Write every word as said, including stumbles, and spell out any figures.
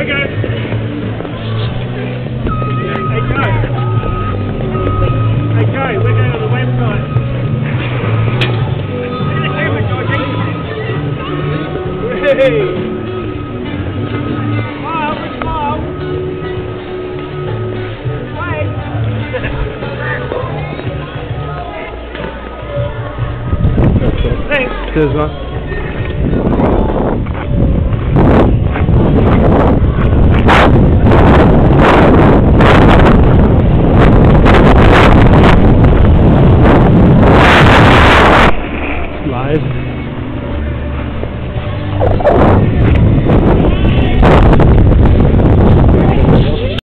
Okay, we're going on the website. Hey! Smile, smile! Wait! Thanks! Cheers, man.